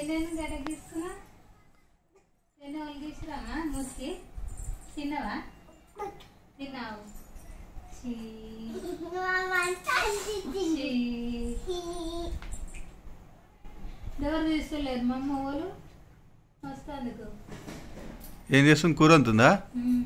pen గడ్డ తీసుకున్నా pen వాళ్ళు తీసుకురామా మూసికి తిన్నావా తిన్నావు ఎవరు తీసుకోలేదు మా అమ్మ వాళ్ళు వస్తందుకు ఏం చేస్తుంది కూర అంతుందా